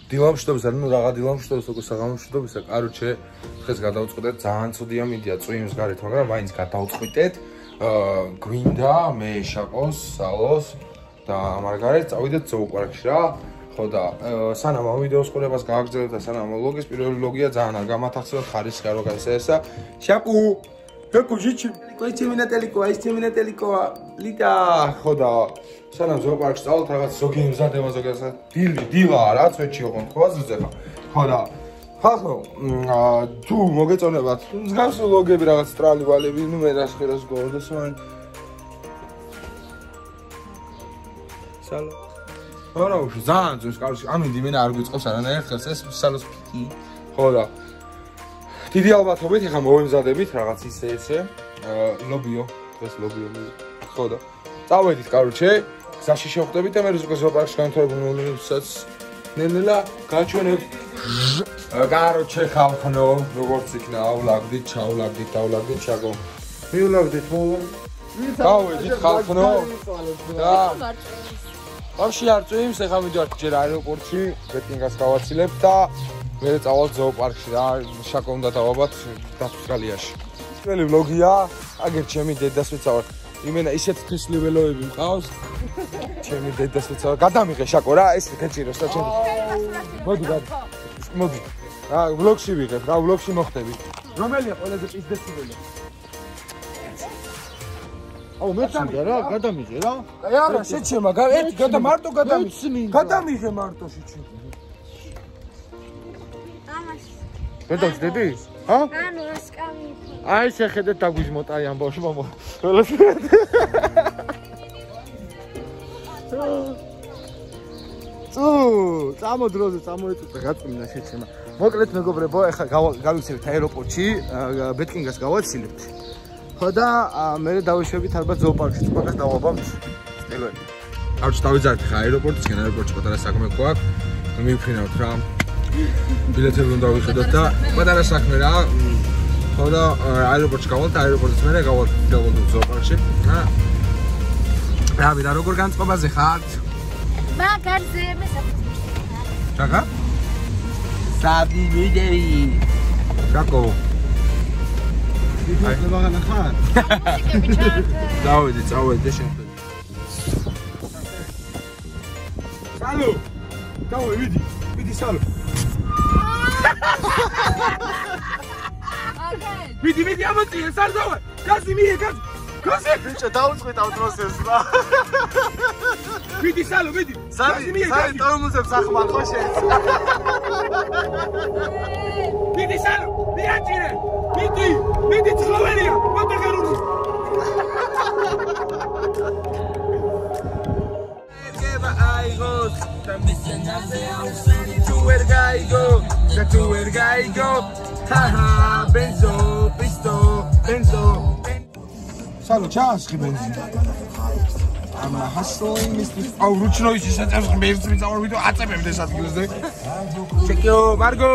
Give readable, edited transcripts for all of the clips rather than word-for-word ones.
დილამშვიდობისა, ну რაღა დილამშვიდობის უკვე საღამომშვიდობისა, კაროჩე, დღეს გადავწყვეტეთ ძალიან ცუდია მიდია წვიმის გარეთ, მაგრამ მაინც გადავწყვეტეთ. გვინდა მე შაკოს, სალოს და ამარგარეთ წავიდეთ ზოოპარკში რა. ხო და სანამ ამ ვიდეოს ყურებას გააგრძელებთ და სანამ ვლოგის პირველი ვლოგია ძალიან არ გამათახსენებთ ხარისხი რო გაისაესა. შაკუ Каку жичи, кой теминателико, ай теминателико, лита, ხოდა, სანამ ზოოპარკში წავალთ, რაღაც ზოგი მზადება ზოგადად. დილა რა, წვეთში ოღონდ ხო აზრზე ხა. ხოდა, ხახო, თუ მოგეწონებათ, მსგავსი ლოგები რაღაც ტრალივალები, ნუ მე რას ხერას გორდეს მან. სალო. არა, უშ, ძალიან ძვირს კარში, ამინდი მე არ გვიწყობს არანაირ ხელს ეს სალოს პიკი. ხოდა დიდი ალბათობით ეხა მოვემზადებით რაღაც ისე ლობიო დღეს ლობიო ხო და წავედით კაროჩე გზაში შევხვდებით და მე უკვე ზოოპარკში განთავებული მომენტსაც ნელა გაჩვენებ კაროჩე ხალხნო როგორც იქნა ავლაგდით ჩავლაგდით დავლაგდით შაგო მივლაგდით გავედით ხალხნო და ბავში არ წვიმს ეხა მიდივართ ჯერ აეროპორტში ბეტინგას გავაცილებ და მე წავალ ზოოპარკში რა შაკო უნდა დავაბათ დასწრალიაში. პირველი ვლოგია, აგერ ჩემი დედას ვეცავარ. იმენა ისეთ თესლიველოები მყავს. ჩემი დედას ვეცავარ. გადამიღე შაკო რა, ეს გაჭიროს რა ჩემი. მოდი. მოდი. რა ვლოგში ვიღებ, რა ვლოგში მოხდები. რომელია ყველაზე პიზდესებელი? აუ მე წამდა რა, გადამიღე რა. აი არა, შეჩემა, ერთი მარტო გადამიღე. გადამიღე მარტოში ჩემ. Vedovdedi? Ha? Ano, raskami. Ai, შეხედეთ დაგვიჟმოტა აი ამბავში მამა. წამოდროზე წამოეწუთა გაწმინდა შეცემა. მოკლედ მეგობრებო, ახლა გავიქცევით აეროპორტში, ბეტკინგას გავაცილებთ. ხო და მე დავიშვებით ალბათ ზოოპარკში, თქოს დავაბამთ სტილოები. არჩ დავიძართ ხა აეროპორტისკენ, აეროპორტში პატარა საქმე გვაქვს. მივფრინავთ რა. ბილეთები უნდა ვიხედოთ და პატარა საქმე რა. ხო და აეროპორტში გავალთ, აეროპორტის მერე გავალთ ზოოპარკში. რა ვიდა როგორ განწყობაზე ხართ? მაგარზე მე ჩაკა? სადი ვიდეი. ჩაკო. აი მაგანა ხარ? დავედი, წავედი შენ. სალო. დავე ვიდი. ვიდი სალო. Vidi, amăție, s-ar două! Gazi mie, gazi! Gazi! Bicho, dauț-mi dau troses, da? Vidi, salu, vidi! Gazi mie, gazi! Sali, mu se psach man khoshets. Vidi, salu! Viacine! Vidi, Slovenia! Mata garunu! Ergeba aigos, tambisenaze auseni tu ergaigo, da tu ergaigo. Haha, benzo, pisto, benzo. Salo, ჩაასხი ბენზინი. ამა ჰასლი მისტი. აუ, რუჩნო ის შეწევს მე ერთ ვიწავარ ვიდეო აწებებთ ეს ადგილზე. ჩეკიო, მარგო.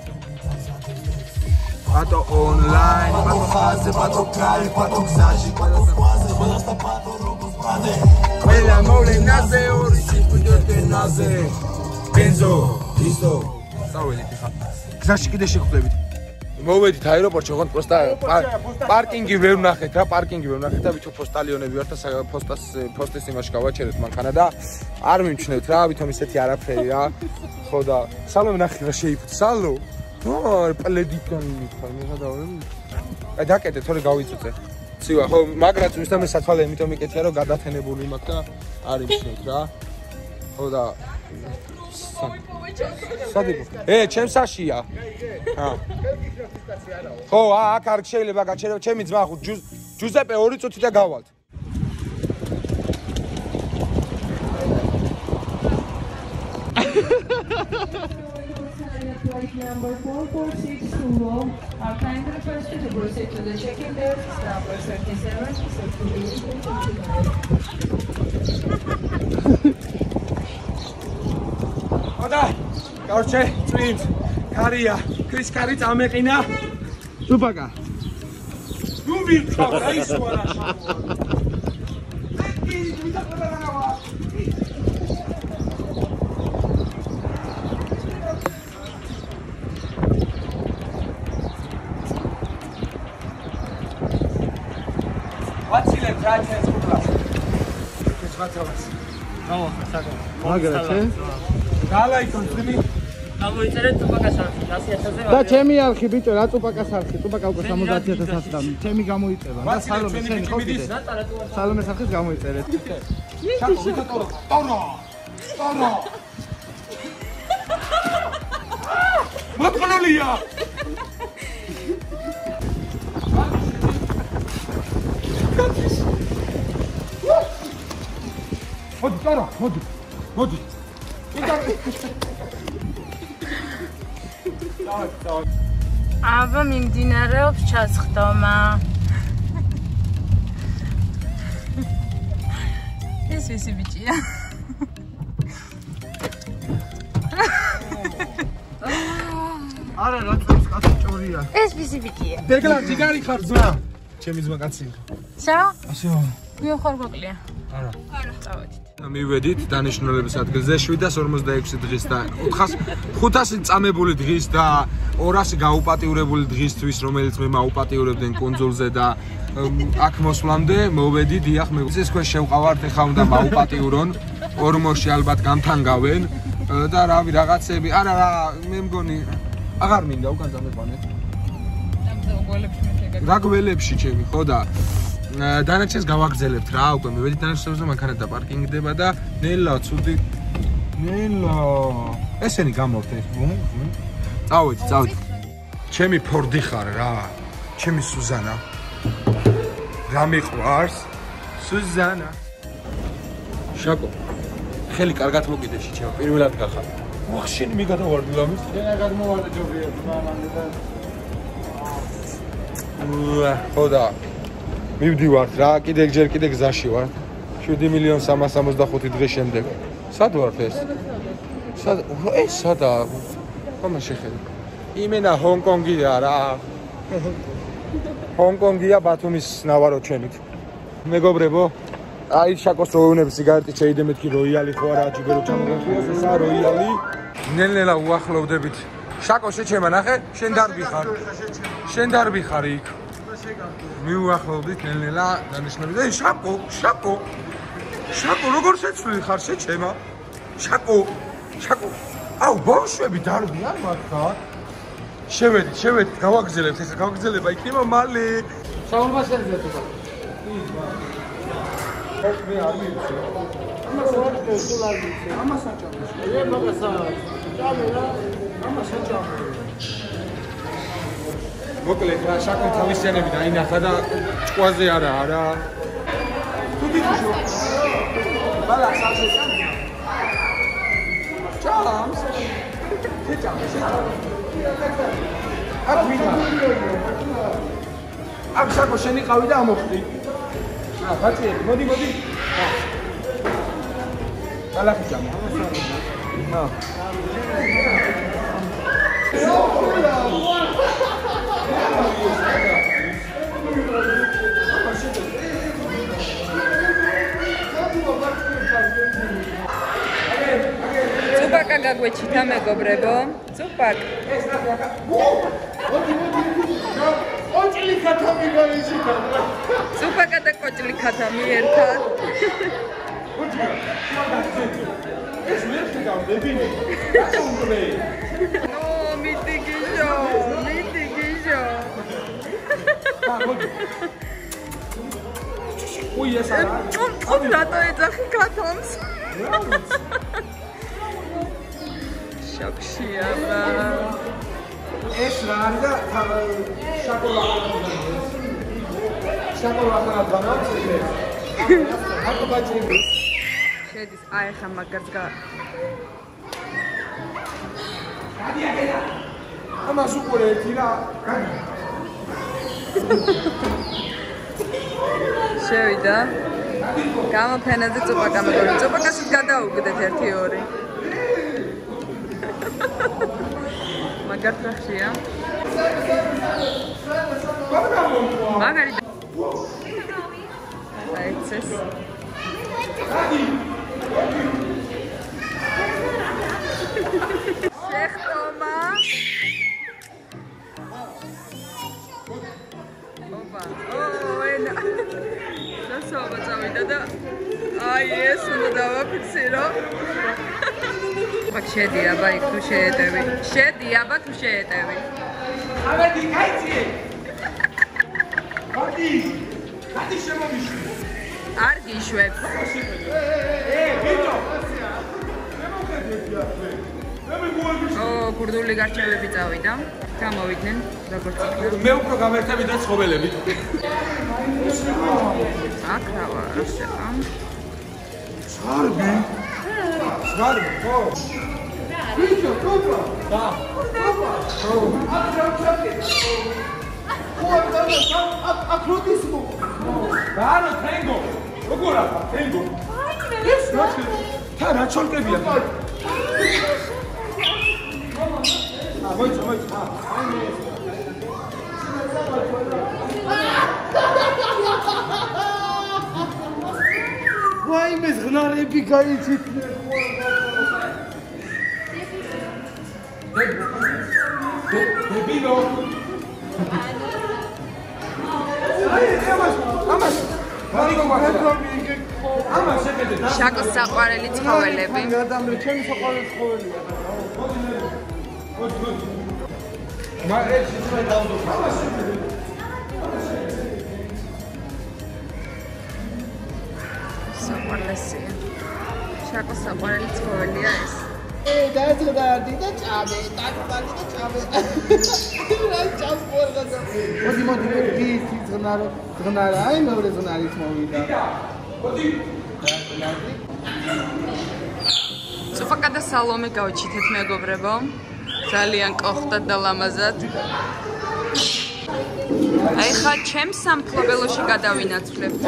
Pato online, pato fase, pato cari, pato xaji, pato quase, basta pato robos pade. Quella mole naze, ori si pudote naze. Benzo, pisto. Savedi ხა. გზაში კიდე შეგხვდებით. მოვედით აეროპორტში, ოღონდ პროსტა პარკინგი ვერ ვნახეთ რა, პარკინგი ვერ ვნახეთ და ვითომ პოსტალიონები ვართ და პოსტის იმაში გავაჩერეთ მანქანა და არ მიმჩნევთ რა, ვითომ ისეთი არაფერი რა. ხო და სალო ვნახე რა შეიფუთ, სალო. არ პლედიდან მიხარ, მიღადავ. აი დაკეთე, თორე გავიწუწე. ცივა, ხო, მაგრაც ის და მე სათვალე იმიტომ მიკეთია რომ გადათენებული მაქვს და არ იმჩნევთ რა. ხო და სადიბო. ჩემ საშია. ჰა. ხო, აქ არ შეიძლება გაჩერება, ჩემი ძმა ხო ჯუზეპე 2 წუთი და გავალთ. Number 446 Sumo, our kind request to proceed to the check-in desk, number 37, Oda, Gorche, twins, Karia, Chris Kari წამეყინა. Tupaka. Nu vin, ai suara. და ჩემი არხი ბიჭო რა წუპაკას არხი წუპაკა უკვე 70000 და ჩემი გამოიწერა და სალომე შენი ხო კიდე სალომეს არხის გამოიწერეთ ტორო მოკლულია მოდი ტორო მოდი აბა მიმდინარეობს ჩასხდომა. ეს ვისი ბიჭია? არა რა წუთს კაცი ჭორია. ეს ვისი ბიჭია? დეგლა ჯიგარი ხარ ძმა. ჩემი ძმა კაცი. სა? ასეო. ვინ ხარ გოკლია? არა. წავედით. მივედით დანიშნულების ადგილზე 746 დღის და 500 წამებული დღის და 200 გაუპატიურებული დღისთვის, რომელიც მე მაუპატიურებდნენ კონძულზე და აქ მოსვლამდე მოვედი დიახ მე ეს ქვეშ შევყავართ ეხა უნდა მაუპატიურონ ორმოში ალბათ გამთანგავენ და რავი რაღაცები არა რა მე მგონი აღარ მინდა უკან დამეყვანეთ რა გველებში ჩემი ხო და დანარჩენს გავაგრძელებთ რა უკვე მივედით დანარჩენს და მანქანა დაპარკინგდება და ნელა ცუდი ნელა ესენი გამორთ ეს წავედი ჩემი ფორდი ხარ რა ჩემი სუზანა რა მიყვარს სუზანა შაკო ხელი კარგად მოკიდე შეჩემა პირველად გახარ ვახ შენი მიგადავარდი ლამის შენ არ გადმოვარდა ჯობია მამამდე და ხოდა მივდივართ რა კიდე გზაში ვარ 7.365 დღის შემდეგ სად ვართ ეს სადა ხომა შეხედე იმენა ჰონკონგია რა ჰონკონგია ბათუმის ნავარო ჩემით მეგობრებო აი შაკოს როუნებს სიგარეტი შეიდემეთ კი როიალი ხო არა ჯიბერო ჩამოგახიოს ესა როიალი ნელ-ნელა უახლოვდებით შაკო შეჩემა ნახე შენ დარბი ხარ იქ მიუახლოვდით ნელ-ნელა დანიშნები და შაკო როგორ შეცვლილი ხარ შეჩემა შაკო აუ ბავშვები დარბი არ მართლა შევედით გავაგზელებთ ეხლა გავაგზელება იქნება მალე საუბარს შეიძლება თქვა მე არ მივიცი ამას არ ვიცი ამას აჭამს ე მაგასა ჩამერა ამას აჭამს მოკლედ რა შაკო თავისიანები დაინახა და ჭკვაზე არა თუ გიჩვენო ბალა სახე ჩამს აქ ვიდა აქ შაკო შენი ყავი და ამოხდი ბაჭი მოდი ალახი ჯამი წუპაკა გაგვეჩითა მეგობრებო წუპაკ კოჭლი ქათამი გაიჩითა წუპაკა და კოჭლი ქათამი ერთად ეს მერტი გავდებინე რა უნდა ნო მიტიგიჟო უი ეს არა ჭუმ რატო ეძახი ქათამს შოქშია ბრა ეს რა არის და შოკოლადა განავს ეს აკ ბაჭები შედის აი ხა მაგარს გა ამას უყურე ერთი რა შევიდა გამოფენაზე წუპაკა მეგობრებო წუპაკაშიც გადაუგდეთ 1-2 მაგარ ტრახშია მაგარი აიცეს შეხტომა ოპა ო ენა სასო შედი აბა იქ თუ შეეტევი. შედი აბა თუ შეეტევი. ავედი კაიციე. გადი შემომიშვი. არ გიშვებს. ბიჭო. ო, კურდული გარჩევები წავიდა. გამოვიდნენ როგორც იქნება. მე უფრო გამერთები და ცხოველები. აქ რავა ახლა. სვარბი. სვარბი, ხო. ბიჭო, კოპა. და. კოპა. ხო. აკროტისმო. ბარო თენგო. როგორ ახლა თენგო? ეს რა? თა რა ჩოლკებია? მოიცა. ვაიმე ზღნარები გაიჩიტნენ. დებილო. ამას. ამას შეგედე და შაკოს საყვარელი ცხოველები. გადამრე ჩემი საყვარელი ცხოველია. მა ეს ისე დავდო. ამას შეგედე. საყვარელია. შაკოს საყვარელი ცხოველია ეს. დაძღდადი და ჭამე, დაკბალი და ჭამე. რა ჭამს ყველა და. მოდი ის ზღნარა, აი მეორე ზღნარიც მოვიდა. მოდი. სოფაკა და სალომე გავჩითეთ მეგობრებო. ძალიან კოხტად და ლამაზად. აი ხა ჩემს სამფლობელოში გადავინაცვლებთ.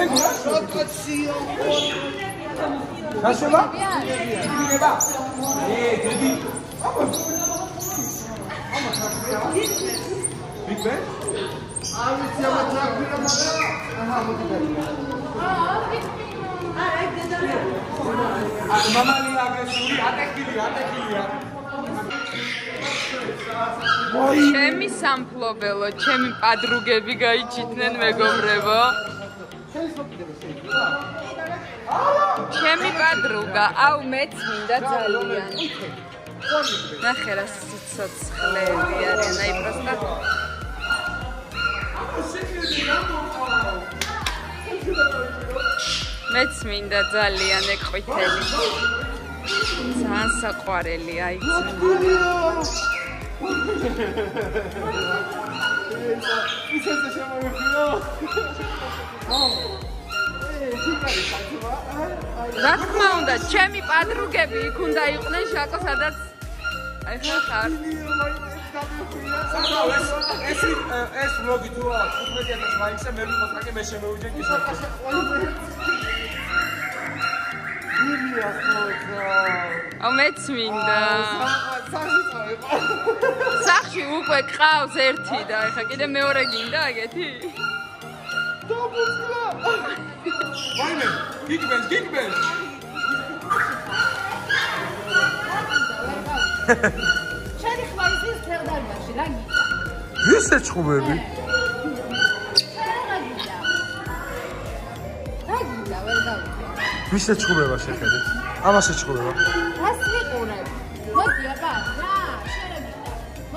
გაშოლა? გიგება? გიგი. ბიგბე? ავიცი ამა ტრაქტორა მაგრამ აჰა მოდი. მამალი აგრესიული ატეკილია. ჩემი სამფლობელო, ჩემი პადრუგები გაიჩიტნენ მეგობრებო. ჩემი პადრუგა, აუ მეც მინდა ძალიან. ნახე რა სიცოცხლეები არიან, აი პროსტა. მეც მინდა ძალიან ეყვითელი. ძალიან საყვარელი, აი ისეზე შემოვიხილო. რა თქმა უნდა, ჩემი პადრუგები იქ უნდა იყვნენ შაკო, სადაც აი ხარ. ეს ვლოგი თუ 15000 ლაიქსა მე ვიმოწაკე მე შემოვიჯენ ის. აუ მეც მინდა. სახში უკვე ყავს ერთი და ეხა კიდე მეორე გინდა აგეთი? დაბუცლა. ვაიმე, გიგბენს. შენ ხვალის თევდარბაში რა გიდა? ისე ჩხუბები. რა გიდა ვერ გავიგე. ვისე ჩხუბება შეხედეთ. ამასე ჩხუბება. რას ვიყურებ? მოდი აბა, რა, შერაგიდა.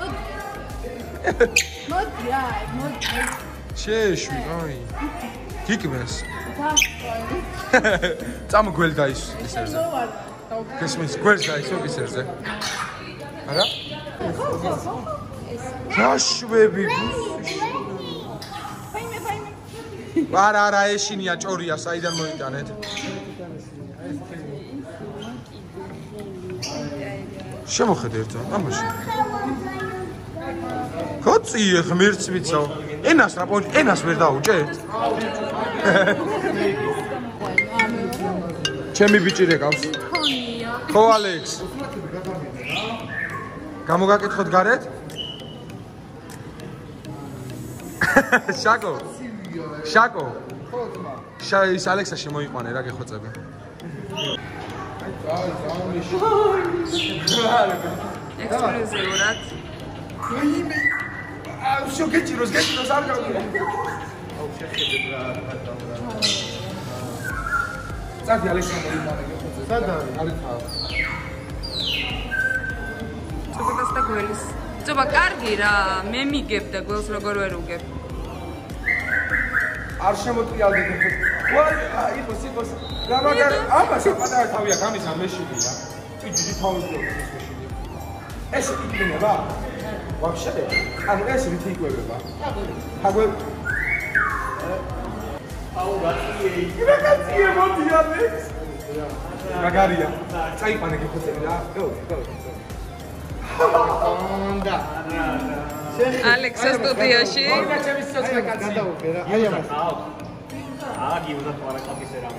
მოდი რა, მოდი. შეეშვი, აი. გიგბენს. გასწავლე. წამ გველს დაის ისერზე. გესმის გველს დაისო ისერზე. არა? გაშვები. არა, ეშინია ჭორია, საიდან მოიტანეთ? შემოხედე ერთო, ამაში. ხოცი ღმერთს ვიცავ. ენას ვერ დაუჭერთ? ჩემი ბიჭი რეკავს. ხო ალექს. გამოგაკითხოთ გარეთ? შაკო. ის ალექსა შემოიყვანე რა გეხოცები. ექსკლუზიურად. всё გეჭიროს არ გავიგე. წადი ალექსა მოიყვანე გეხოცები. სადა არის? არის ხა. გველის. წობა კარგი რა, მე მიგებ და გველს როგორ ვერ უგებ. არ შემოტრიალდეთ. იყოს. რა მაგარი, აბა პატარა თავია, გამის ამეშილია. იძი თავი გქონდეს მეშილი. ეს იქნება? ვაფშე? ანუ ეს რითი იკვებება? თაგვე. აუ გაციე მოდი ალექს. მაგარია. წაიყვანე გიხოცები რა. გო. და ალექსა სტუდიაში. ჩემი სიცოცხლე კაცი. გადაუღე რა. აი ამას. აგი უნდა თვარა კაფის ერამი.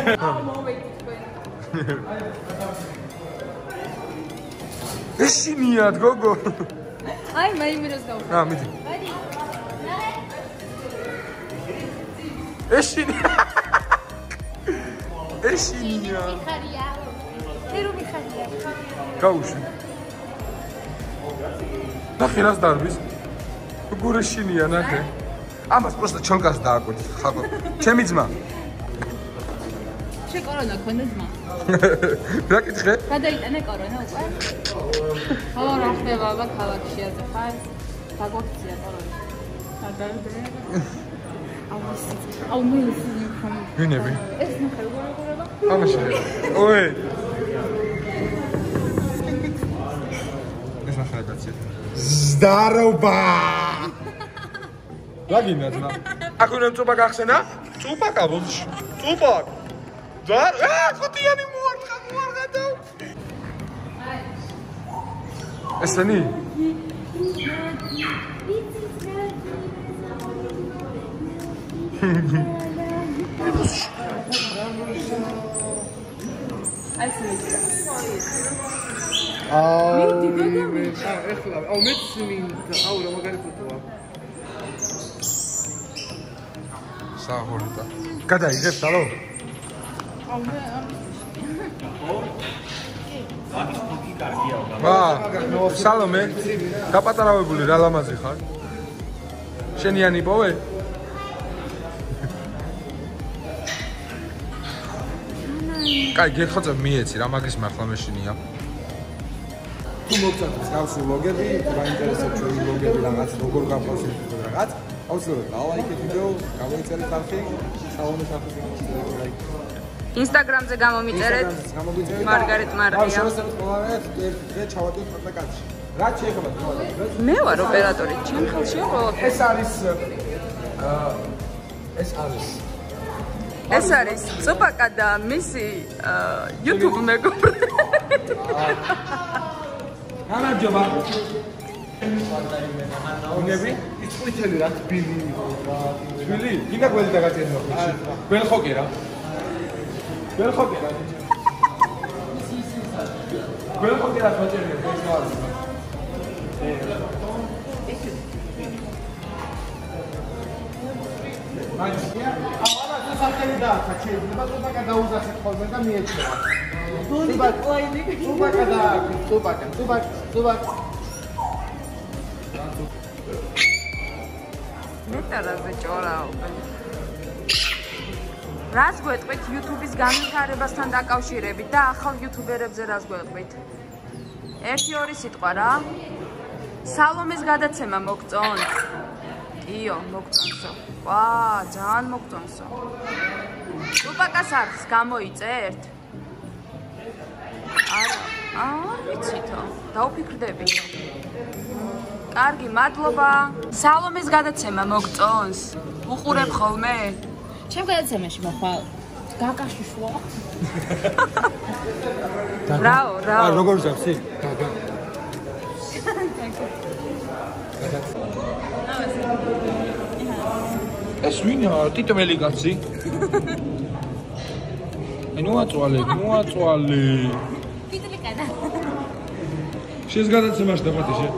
ეშინიათ გოგო. აი მაიმიროს დავხო. რა მიდი. ეშინია. ხარია. ერუმი ხარია. გაუში. ნახე რას დარბის. გურეშინია ნახე. ამას პროსტა ჩონკას დააკვეთ ხალხო. ჩემი ძმა. შე კორონა ქონდა ძმა. რა კითხე? გადაიტანე კორონა უკვე? ხო, რა ხდება აბა ქალაქში ასე ხარ? დაგვაქცია კორონა. გადავიდე. აუ მე ისე ხომ. ვინები? ეს ნახე როგორ. ამაში. ოე. ეს ნახე კაცი. ზდარობა. რა გინდა ძმა? აქ უნდა წუპა გახსენა? წუპა კაბულში. წუპა. ძარ, ხუთიანი მოარღა და. ესენი? აუ მეც მინდა, აუ რა მაგარი ფოტოა. საჰორიტა. გადაიღებ დალო? ვა, სალომე, გაპატარავებული რა ლამაზი ხარ? შენიანი პოვე? კაი, გეხოცებ მიეცი, რა მაგის მართლა მეშინია. თუ მოგწონთ მსგავსი ვლოგები, თუ გაინტერესებთ ჩვენი ვლოგები რაღაც, როგორ გავხსენებთ რაღაც, აუცილებლად ლაიქეთ ვიდეო, გამოიწერეთ ხალხი, სალომეს ახალ ინსტაგრამზე გამომიწერეთ. მარგარეტ მარია. შევასწავლეთ ყველანაირად ერთი დღე ჩავადოთ პატაკაცში. რა შეიძლება თქვა? მე ვარ ოპერატორი, ჩემ ხელშია ყველაფერი. ეს არის წუპაკა და მისი YouTube მეგობრი. გამარჯობა. უნები? ის ყვითელი რა თბილი. თბილი? გინდა გველი დაგაწენო ხუში. გველ ხოკი რა. გველ ხოკი რა. გველ ხოკი რა ხოჭერია, ეს არის. მაინცია? ამა თუ სახელი დააცა, შეიძლება თუბაკა დაუზახეთ ხოლმე და მიეჩნევა. თუბაკა. მეტარაზე ჭორაო. რას გვეტყვით YouTube-ის განვითარებასთან დაკავშირებით და ახალ YouTuber-ებზე რას გვეტყვით? 1-2 სიტყვა რა. სალომეს გადაცემა მოგწონთ? იო, მოგწონსო. ვა, ძალიან მოგწონსო. ტუპაკას არხს გამოიწერთ? არა, ვიცითო. დაუფიქრდები. კარგი, მადლობა. სალომეს გადაცემა მოგწონს? უყურებ ხოლმე? ჩემ გადაცემაში მოხვალ. გაგაში შუა. რაო. როგორ ზავსი? გაგა. ეს ვინა? ტიტმელი კაცი. მოაწვალე. პიტლი კადა. შენს გადაცემაში დაფათე შე.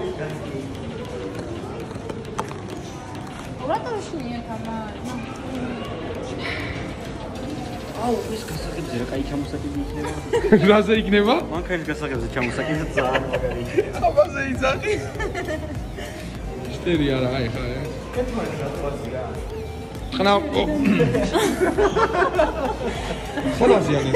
ურატოშნია თამა. აუ, ეს გასაგებია, რა, კაი ჩამოსაკიდე იქნება. რაზე იქნება? მანქანის გასაგებია ჩამოსაკიდე ძალიან მაგარი. აბაზე იზახი. შტერი არა, აი ხა. ხნა ხოლაზიანი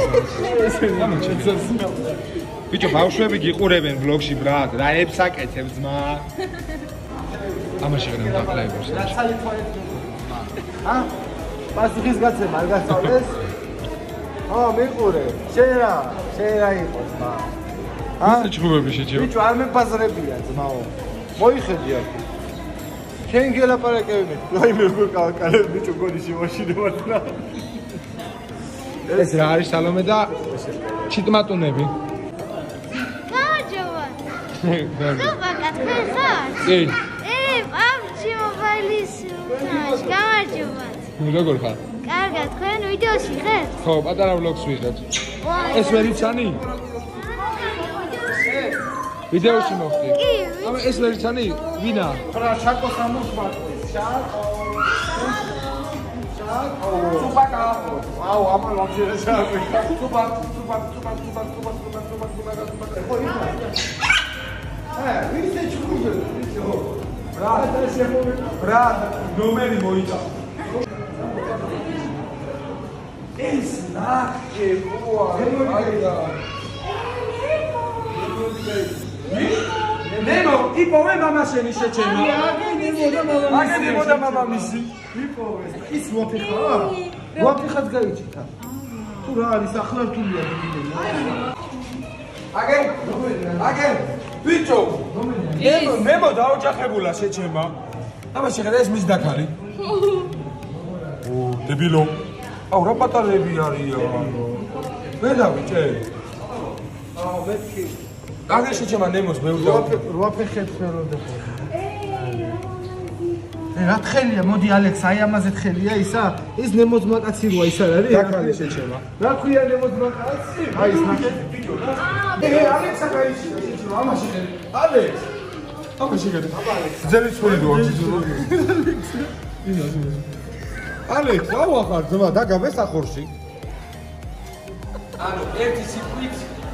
ბიჭო ბავშვები გიყურებენ ვლოგში ბრატ რა ებს აკეთებ ძმა ამაში გენამ დაფლაიბურს პასუხის გაცემა არ გასწავლეს? მიყურე. შენ რა იყოს, მა? ისე ჩხუბები შეჭება. ბიჭო, არ მებაზრებია, ძმაო. მოიხედი აქ. შენ გელაპარაკებინე. რაიმე როგორ კალკალებ, ბიჭო, გონიში მაშინებად რა. ეს რა არის სალომე და ჩიტმატუნები. გამარჯობა. ზუბაკა, თქვენ ხართ? კი. პაპჩი მობაილის თამაში, გამარჯობა. როგორ ხარ? კარგად, თქვენ ვიდეოში ხართ? ხო, პატარა ვლოგს ვიღებ. ეს ვერ იცანი? ვიდეოში მოხდი. კი. აბა ეს ვერ იცანი? ვინა? რა შაკოს ამოსმარტყვის, შაკო. ზუბაკა. აუ, ამან ვაფშე შაკო. ზუბაკა. ვინცე ჩხუბე, ბიჭო. ბრატ, ნომერი მოიწა. ეს ნახე, ვაი. ნემო, იპოვე მამაშენი შეჩემა. აგენი მოდა მამამისი. იპოვე. ის ვაფიხა? ვაფიხაც გაიჭირა. თუ რა არის ახლა რთულია დიდი. აგენ. ბიჭო. ნემო დაოჯახებულა შეჩემა. აბა შეხედა ეს მის დაქალი. დებილო. აუ რა პატარები არიან. ვერ დავიჭე. მეთქი. აგერ შეჩემა ნემოს მე უნდა. რა ფეხებს ვერ უნდა ხო. რა თხელია, მოდი ალექს, აი ამაზე თხელია ისა? ის ნემოს მაკაცი როა ის არ არის? დაქალი შეჩემა. რა ქვია ნემოს მაკაცი? აი ის ნახე ბიჭო. ალექსა გაიჩინა შეჩემა, ამაში ხელი. ალექს. ამაში ხელი. ძელი ცული როა ძილი. ალექს, რა ვახარ ძმა, დაგაბე სახორში. ანუ ერთი სიტყვით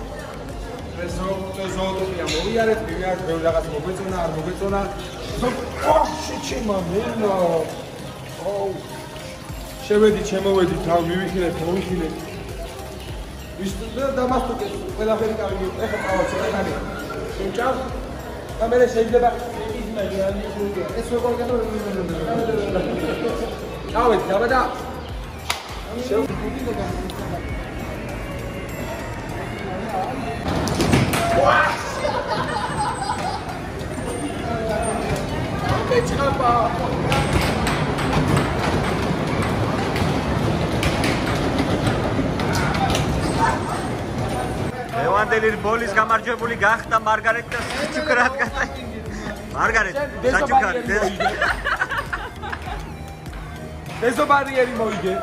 ზოოტოპია მოიარეთ, მივიარეთ, ბევრ რაღაც მოგეწონა, არ მოგეწონა. შეჩემა მენა. აუ. შევედი, შემოვედი, თავ მივიხილეთ, მოვიხილეთ. ის დამასტუკეს, ყველაფერი კარგი, ეხა წავაცე, ეხანი. შეჭავ. და მე შეიძლება იზმაგი არ მიგია. ეს როგორ გადავიდე? ჩავედი, დაბადა. შევდივი და ლევანდელი ბოლის გამარჯვებული გახდა მარგარეტ და საჩუქრად მარგარეტ საჩუქარი დეზო ბარიერი მოიგე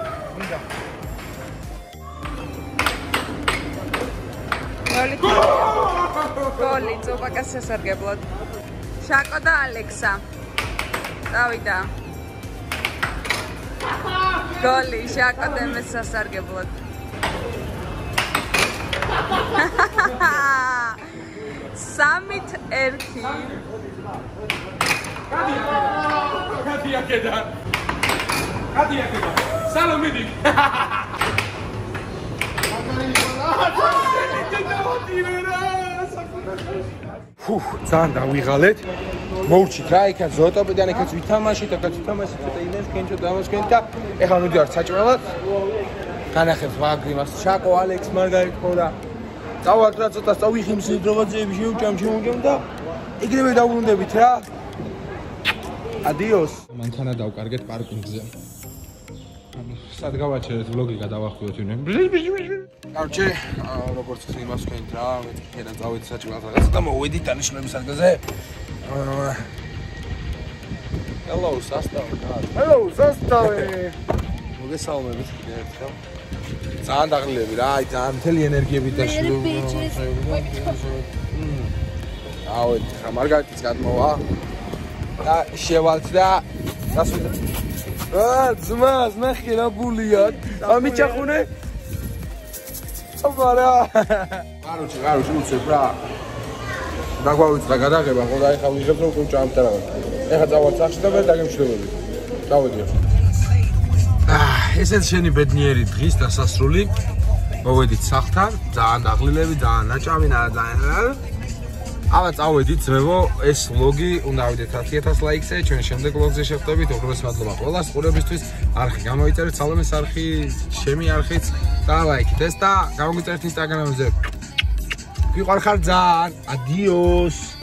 გოლი ზუბაკას სასარგებლოდ შაკო და ალექსა დავიდა გოლი შაკო და მე სასარგებლოდ სამით ერთი გადი აქედან სალომიდი ძალიან დავიღალეთ მოურჩით რა იქა ზოოტოპიდან იქაც ვითამაშით აქაც ვითამაშით ცოტა იმას კენჩო დამასკენ და ეხლა მივიდივარ საჭმელად განახებს ვაგრიმას შაკო ალექს მარგარიტ ხორა წავალთ რა ცოტა წავიხიმსით რაღაცეები შევჭამ და ეგრევე დავუბრუნდებით რა ადიოს მანქანა დავკარგეთ პარკინგზე სად გავაჩერეთ ვლოგი გადავახტუოთ ინე კარჩე როგორც ხიმას ვქენთ რა მეთქე და წავედი საჭმელად რაღაცა და მოვედით დანიშნულების ადგილზე Hello სასტავე Hello სასტავე მოგესალმებით კიდევ ერთხელ ძალიან დაღლილები რა აი ძალიან მთელი ენერგიებით და ავეთ ხა მარგარიტიც გადმოვა და შევალთ და გასვიდა ძმას ნახე რა ბულია ამიჩახუნე აბარა კაროჩი უცებ რა დაგვავიწყდა გადაღება ხო და ეხლა ვიღებ რომ კუჭა ამტარავად ეხლა წავალ სახში და მე დაგემშვიდობები წავედი ესეც შენი ბედნიერი დღის დასასრული. მოვედით სახლთან, ძალიან დაღლილები, ძალიან ნაჭამი, ძალიან. აბა წავედით ძმებო, ეს ვლოგი უნდა ავიდეთ 10000 ლაიქზე, ჩვენ შემდეგ ვლოგზე შევხვდებით. უღრმეს მადლობა ყველას ყურებისთვის. არხი გამოიწერეთ, სალომეს არხი, ჩემი არხიც და ლაიქით ეს და გამოიწერეთ ინსტაგრამზე. გიყვარხარ ძალიან. ადიოს.